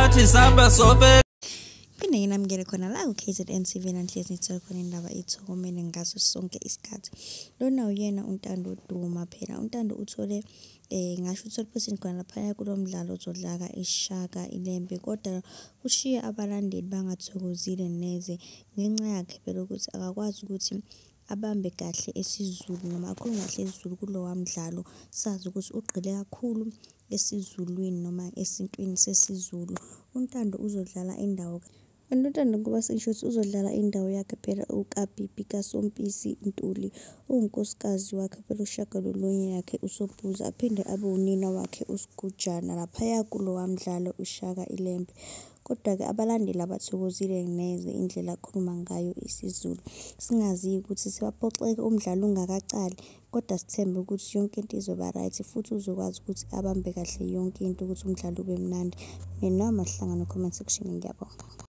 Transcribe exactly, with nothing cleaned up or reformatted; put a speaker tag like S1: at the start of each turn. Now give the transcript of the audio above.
S1: nathi samba sobe.
S2: Phinde nginamukele khona la ku-K Z N T V nanhlezi ngithola khona indaba ethokomele ngaso sonke isikhathi. Lona uyena uNtando Duma phela. uNtando uthole eh ngasho uthole percent khona lapha kulo mdlalo ozodlala I Shaka ilembe, kodwa ushiya abalandeli bangathokozile neze ngenxa yakhe phela ukuthi akakwazi ukuthi abambe kahle esiZulu noma akhuluma kahle isiZulu kulowa mdlalo. Sazi ukuthi ugqile kakhulu esiZulwini noma esintwini sesiZulu. uNtando uzodlala indawo uNtando kuba sisho ukuthi uzodlala indawo yakhe phela uKabibi kaSompisi Ntuli, unkosikazi wakhe phela uShaka lolunye yakhe uSobhuza, aphinde abe unina wakhe uSigujana lapha kulowa mdlalo uShaka ilembe. Kodwa-ke abalandeli abathokozile neze indlela akhuluma ngayo isiZulu. Singazi ukuthi sibaphoxeke umdlalo ungakacali, kodwa sithembe ukuthi yonke into izoba right futhi uzokwazi ukuthi abambe kahle yonke into ukuthi umdlalo ube mnandi. Mina mahlangano comment section ngiyabonga.